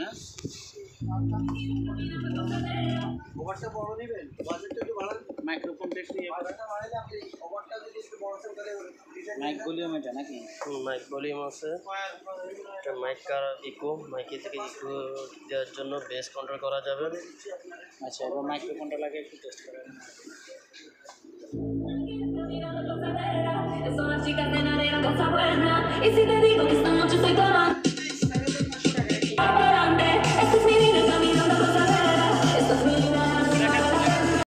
না? ওভারটা বড় নেবেন, বাজেটটা একটু বাড়ান। মাইক্রোফোনটা একটু ইয়ে করা, বাড়ালে আপনি ওভারটা যদি একটু বড় সেল তাহলে মাইক ভলিউম এটা নাকি? মাইক ভলিউম আছে, একটা মাইক ইকো, মাইকে থেকে ইকো দেওয়ার জন্য বেস কন্ট্রোল করা যাবে। আচ্ছা, এবার মাইক্রোফোনটা লাগে একটু টেস্ট করেন। Son las chicas de la arena, cosa buena. Y si te digo que están